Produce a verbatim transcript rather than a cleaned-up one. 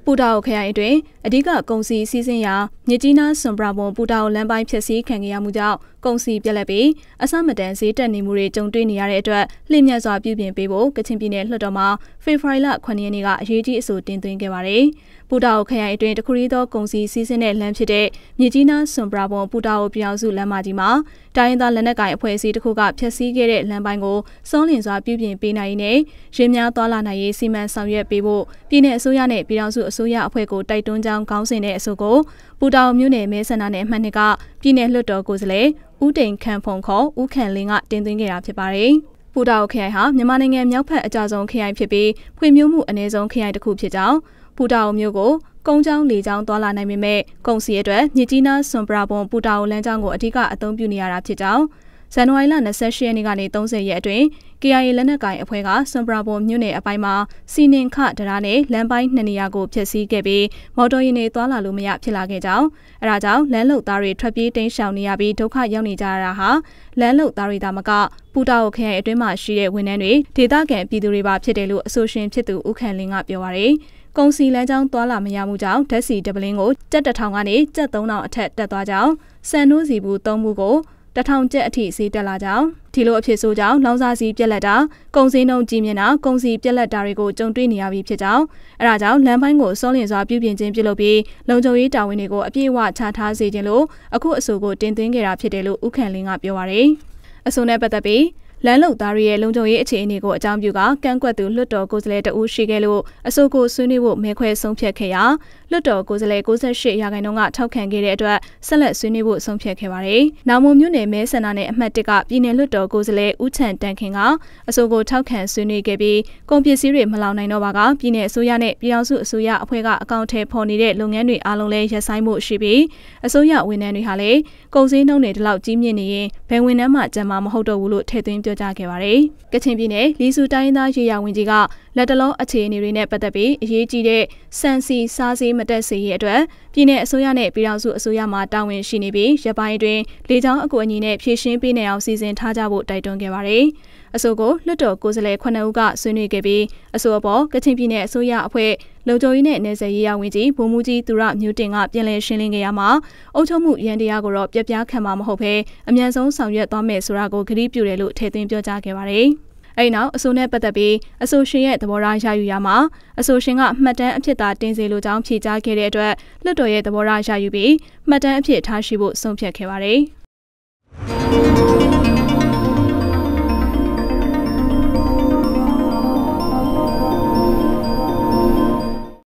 ပူတာအိုခရိုင်အတွင်းအဓိကကုန်စည်စီးဆင်းရာမြစ်ကြီးနားစွန်ပရာဘွန်ပူတာအိုလမ်းပိုင်းဖြစ်စည်းခံရမှုကြောင့်ကုန်စည်ပြက်လက်ပြီးအစမတန်ဈေးတက်နေမှုတွေကြုံတွေ့နေရတဲ့အတွက်လျင်မြတ်စွာပြုပြင်ပေးဖို့ကချင်ပြည်နယ်လွှတ်တော်မှာဖေဖော်ဝါရီလခုနှစ်ရက်နေ့ကအရေးကြီးအဆိုတင်သွင်းခဲ့ပါတယ်။ပူတာအိုခရိုင်အတွင်းတခုရီသောကုန်စည်စီးဆင်းတဲ့လမ်းဖြစ်တဲ့မြစ်ကြီးနားစွန်ပရာဘွန်ပူတာအိုပြည်အောင်စုလမ်းမကြီးမှာတိုင်းရင်းသားလက်နက်ကိုင်အဖွဲ့အစည်းတစ်ခုကဖျက်ဆီးခဲ့တဲ့လမ်းပိုင်းကိုစောလျင်စွာပြုပြင်ပေးနိုင်နဲ့ရင်းများသွားလာနိုင်ရေးစီမံဆောင်ရွက်ပေးဖို့ပြည်내အစိုးရနဲ့ပြည်ထောင်စုအစိုးရအဖွဲ့ကိုတိုက်တွန်းကြောင်းခေါင်းစဉ်တဲ့အဆိုကိုပူတာအိုမြို့နယ်မဲဆန္ဒနယ်အမှတ်နှစ်ကပြည်내လွှတ်တော်ကိုယ်စားလှယ်ဦးတိန်ခန့်ဖုံခေါ်ဦးခန့်လင်းကတင်သွင်းခဲ့တာဖြစ်ပါတယ်။ပူတာအိုခရိုင်ဟာမြန်မာနိုင်ငံမြောက်ဘက်အကျဆုံးခရိုင်ဖြစ်ပြီးဖွံ့ဖြိုးမှုအနည်းဆုံးခရိုင်တစ်ခုဖြစ်ကြောင်းပူတာအိုမြို့ကိုကုန်းချောင်းလေချောင်းသွားလာနိုင်ပေမဲ့ကုန်စည်အတွက်မြစ်ကြီးနားစွန်ပရာဘွန်ပူတာအိုလမ်းကြောင်းကိုအဓိကအသုံးပြုနေရတာဖြစ်ကြောင်းဇန်နဝါရီလ၂၈ရက်နေ့ကနေ၃၀ရက်အတွင်း K I A လက်နက်ကိုင်အဖွဲ့ကစွန်ပရာဘွန်မြို့နယ်အပိုင်းမှာစီနင်ခဒရာနဲ့လမ်းပိုင်းနှစ်နေရာကိုဖျက်ဆီးခဲ့ပြီးမော်တော်ယာဉ်တွေသွားလာလို့မရဖြစ်လာခဲ့ကြောင်းအဲဒါကြောင့်လမ်းလုံသားတွေထွက်ပြေးတိမ်းရှောင်နေရပြီးဒုက္ခရောက်နေကြရတာဟာလမ်းလုံသားတွေသာမကပူတာအိုခရိုင်အတွင်းမှာရှိတဲ့ဝန်ထမ်းတွေဒေသခံပြည်သူတွေပါဖြစ်တယ်လို့အဆိုရှင်ဖြစ်သူဦးခန့်လင်းကပြောပါရယ်ကုန်စီလမ်းကြောင်းသွားလာမရမှုကြောင့်ဓာတ်ဆီဒပလင်းကိုကျပ်တစ်ထောင်ကနေကျပ်သုံးထောင်အထက်တက်သွားကြောင်းစံနိုးစီဘူးသုံးမှုကိုတထောင်ကျပ်အထိဈေးတက်လာကြောင်းဒီလိုအဖြစ်ဆိုကြောင့်လောင်စာစီပြက်လက်တာကုန်စည်နှုန်းကြီးမြင့်တာကုန်စည်ပြက်လက်တာတွေကိုကြုံတွေ့နေရပြီဖြစ်ကြောင်းအဲဒါကြောင့်လမ်းပိုင်းကိုစောလျင်စွာပြုပြင်ခြင်းပြုလုပ်ပြီးလုံခြုံရေးတာဝန်တွေကိုအပြည့်အဝချထားစေခြင်းလို့အခုအဆိုကိုတင်သွင်းခဲ့တာဖြစ်တယ်လို့ဦးခန့်လင်းကပြောပါရယ်အဆိုနဲ့ပတ်သက်ပြီးလမ်းလုံသားတွေရဲ့လုံခြုံရေးအခြေအနေကိုအကြောင်းပြုကကန့်ကွက်သူလွှတ်တော်ကိုယ်စားလှယ်တဦးရှိခဲ့လို့အဆိုကိုဆွေးနွေးဖို့မဲခွဲဆုံးဖြတ်ခဲ့ရာလွှတ်တော်ကိုယ်စားလှယ်၉၈ရာခိုင်နှုန်းကထောက်ခံခဲ့တဲ့အတွက်ဆက်လက်ဆွေးနွေးဖို့ဆုံးဖြတ်ခဲ့ပါတယ်။နောင်မွန်မြို့နယ်မဲဆန္ဒနယ်အမှတ်၁ကပြည်내လွှတ်တော်ကိုယ်စားလှယ်ဦးချန်တန်ခင်ကအဆိုကိုထောက်ခံဆွေးနွေးခဲ့ပြီးကုန်ပစ္စည်းတွေမလောင်နိုင်တော့ပါကပြည်내အစိုးရနဲ့ပြည်ထောင်စုအစိုးရအဖွဲ့ကအကောင့်ထဲပေါ်နေတဲ့လုပ်ငန်းတွေအားလုံးလည်းရပ်ဆိုင်းမှုရှိပြီးအစိုးရဝန်ထမ်းတွေဟာလည်းကုန်စည်နှုန်းတွေဒီလောက်ကြီးမြင့်နေရင်ဘယ်ဝန်ထမ်းမှကြံမှာမဟုတ်တော့ဘူးလို့ထည့်သွင်းပြောကြားခဲ့ပါတယ်။ကချင်ပြည်နယ်လီဆူတိုင်းရင်းသားရေးရာဝန်ကြီးကလက်တလုံးအခြေအနေတွေနဲ့ပတ်သက်ပြီးအရေးကြီးတဲ့စံစီစားစေးမတက်စေရေးအတွက်ပြည်내အစိုးရနဲ့ပြည်ထောင်စုအစိုးရမှတာဝန်ရှိနေပြီးရပိုင်းတွင်လေကြောင်းအကူအညီနဲ့ဖြည့်ရှင်းပေးနိုင်အောင်စီစဉ်ထားကြဖို့တိုက်တွန်းခဲ့ပါတယ်။အဆိုကိုလွှတ်တော်ကိုယ်စားလှယ်ခုနှစ်ဦးကဆွေးနွေးခဲ့ပြီးအဆိုအပေါ်ကချင်ပြည်내အစိုးရအဖွဲ့လုံခြုံရေးနဲ့နယ်စပ်ရေးရာဝန်ကြီးဗိုလ်မှူးကြီးသူရမျိုးတင်ကပြန်လည်ရှင်းလင်းခဲ့ရမှာအုပ်ချုပ်မှုရန်တရားကိုတော့ပြပြခံမှာမဟုတ်ဘဲအမြန်ဆုံးဆောင်ရွက်သွားမယ်ဆိုတာကိုကတိပြုတယ်လို့ထည့်သွင်းပြောကြားခဲ့ပါတယ်။အဲဒီနောက်အဆိုနဲ့ပတ်သက်ပြီးအဆိုရှင်ရဲ့သဘောထားရယူရမှာအဆိုရှင်ကမှတ်တမ်းအဖြစ်သာတင်စေလိုကြောင်းဖြေကြားခဲ့တဲ့အတွက်လွှတ်တော်ရဲ့သဘောထားရယူပြီးမှတ်တမ်းအဖြစ်ထားရှိဖို့ဆုံးဖြတ်ခဲ့ပါတယ်။